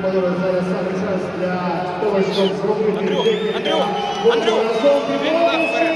зараз саме час для того, щоб зробити Андрюх, прибіг вперед.